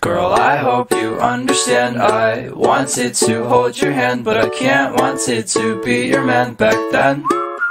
Girl, I hope you understand. I wanted to hold your hand, but I can't. Wanted to be your man back then.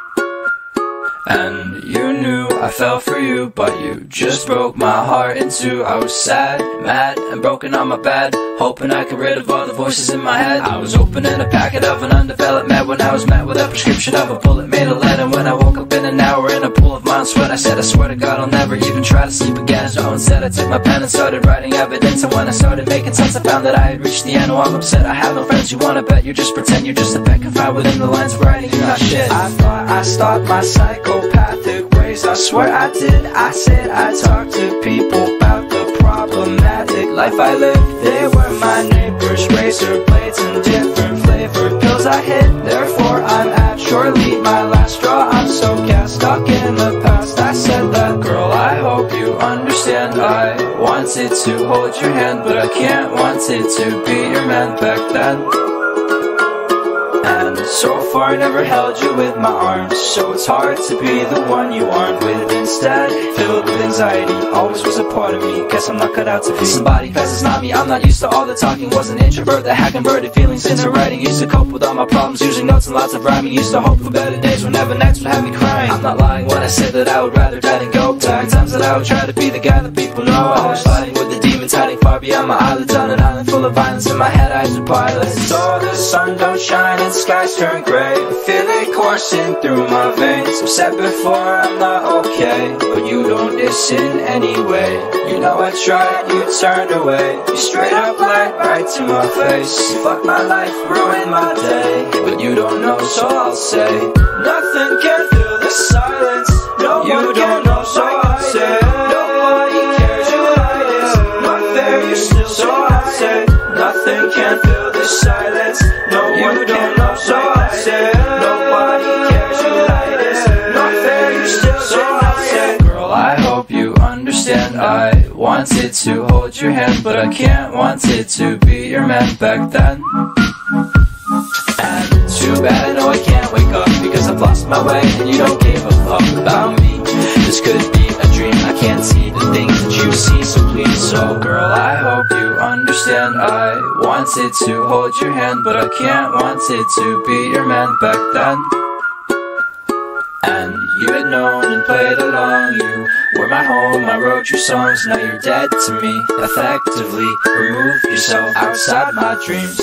And you knew I fell for you, but you just broke my heart in two. I was sad, mad, and broken on my bed, hoping I could rid of all the voices in my head. I was opening a packet of an undeveloped med when I was met with a prescription of a bullet made of lead. And when I woke up in an hour in a pool of my own sweat, I said, I swear to God I'll never even try to sleep again. So instead I took my pen and started writing evidence. And when I started making sense, I found that I had reached the end. While I'm upset, I have no friends. You wanna bet you just pretend you're just a pet confined within the lines of writing. You're not shit. I thought I stopped my psychopathic ways, I swear I did. I said I talked to people about the problematic life I lived. They were my neighbors, razor blades and different flavored pills I hid. Therefore I'm at surely my last straw. I'm so gassed, stuck in the past. I said that, girl, I hope you understand. I wanted to hold your hand, but I can't. Wanted to be your man back then. And so far I never held you with my arms, so it's hard to be the one you aren't with. Instead, filled with anxiety, always was a part of me. Guess I'm not cut out to be somebody, cause it's not me. I'm not used to all the talking, was an introvert that had converted feelings into writing. Used to cope with all my problems, using notes and lots of rhyming. Used to hope for better days whenever nights would have me crying. I'm not lying when I say that I would rather die than go back. Times that I would try to be the guy that people know. I was fighting with the demons hiding far beyond my eyelids, on an island full of violence. In my head eyes are pilot. So the sun don't shine and skies turn gray. I feel it coursing through my veins. I've said before I'm not okay, but you don't listen anyway. You know I tried, you turned away. You straight up lied right to my face. Fuck my life, ruin my day, but you don't know, so I'll say nothing can fill the silence. No, you don't know, so I'll say nobody cares, you hide it. Not fair, you still, so I'll say nothing can fill the silence. No, you don't know, so I'll say nobody cares, you hide it. Not fair, you still, so I'll say, girl, I hope you understand. I wanted to hold your hand, but I can't. Wanted to be your man back then. And too bad I know I can't wake up, because I've lost my way and you don't give a fuck about me. This could be a dream, I can't see the things that you see, so please. So girl, I hope you understand. I wanted to hold your hand, but I can't. Wanted to be your man back then. And you had known and played along. You were my home, I wrote your songs. Now you're dead to me. Effectively remove yourself outside my dreams.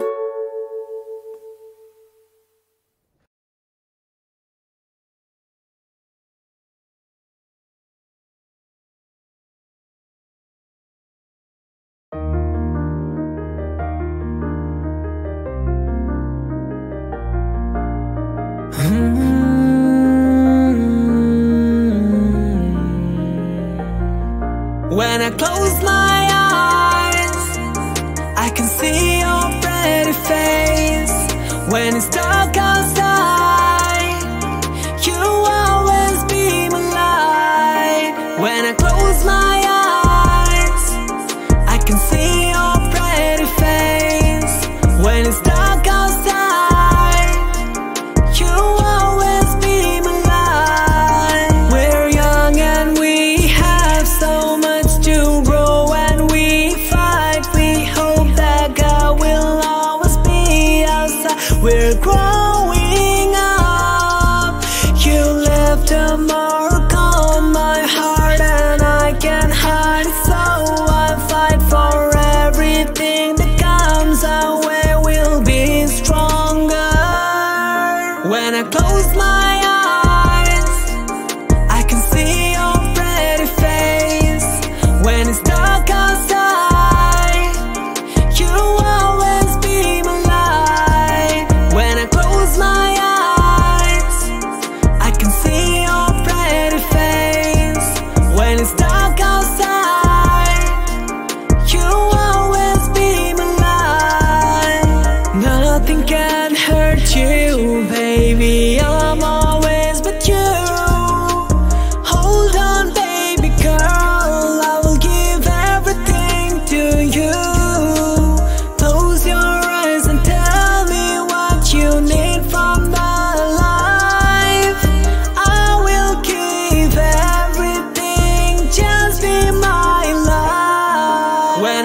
When I close my eyes, I can see your pretty face. When it's dark outside, you always be my light. When I close my eyes, I can see your pretty face. When it's dark outside, you always be my light. We're young and we have so much to grow, and we fight. We hope that God will always be outside. We're growing up. You left a mark on my heart, and I can't hide it, so I fight forever.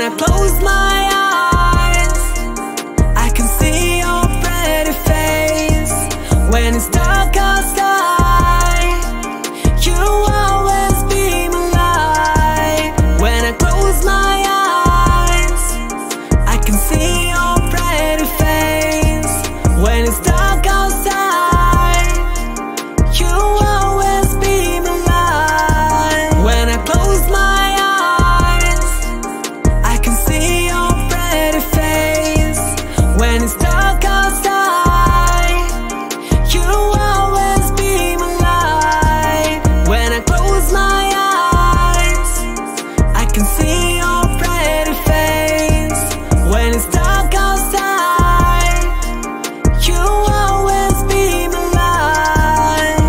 I close my eyes, I can see your pretty face. When it's dark outside, you always beam a light. When I close my eyes, I can see your pretty face. When it's dark outside, you always beam a light. When I close my eyes, I can see your pretty face. When it's dark outside, you always beam a light. When I close my eyes, I can see your pretty face. When it's dark outside, you always beam a light.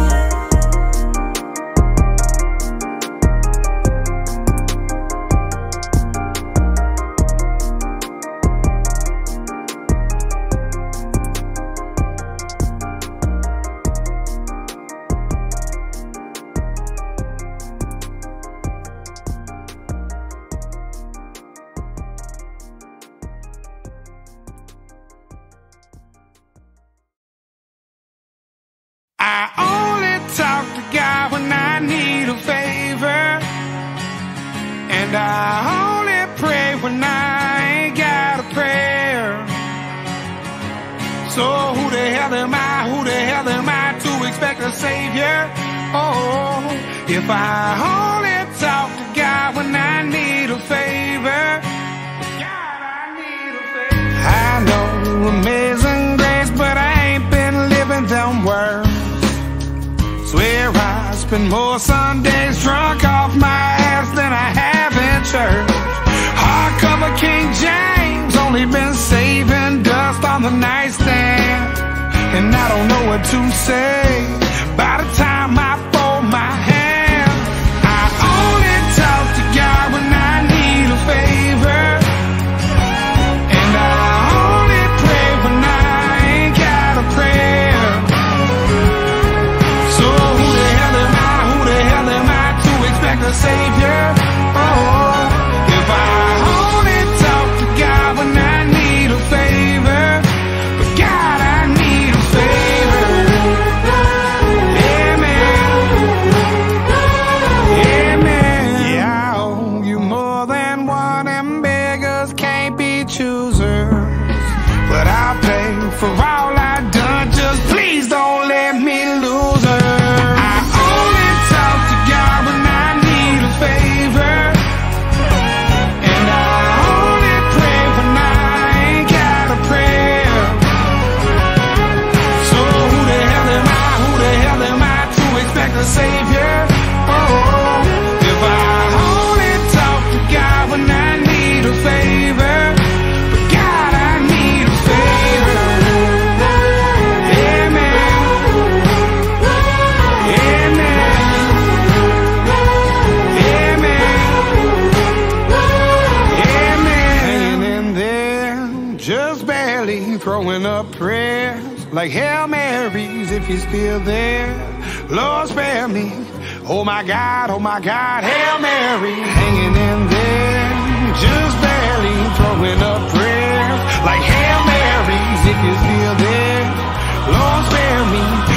I only talk to God when I need a favor, and I only pray when I ain't got a prayer. So who the hell am I to expect a savior? Oh, if I only talk to God when I need a favor, God, I need a favor. I know amazing grace, but I ain't been living them words. Swear I spend more Sundays drunk off my ass than I have in church. Hardcover King James, only been saving dust on the nightstand, and I don't know what to say by the time I fold my hands. I only talk to God when I need a favor, and I only pray when I ain't got a prayer. So who the hell am I to expect a savior? Oh, if I only talk to God when I need a favor, but God, I need a favor. Amen. Amen. Yeah, I owe you more than one, and beggars can't be choosers, but I'll pay for all I've done. Just please don't let me lose her. Savior, oh, if I only talk to God when I need a favor, but God, I need a favor. Amen. Amen. Amen. Hanging in there, just barely throwing up prayers like Hail Marys if you're still there. Lord, spare me. Oh my God, Hail Mary. Hanging in there, just barely throwing up prayers like Hail Marys if you're still there. Lord, spare me.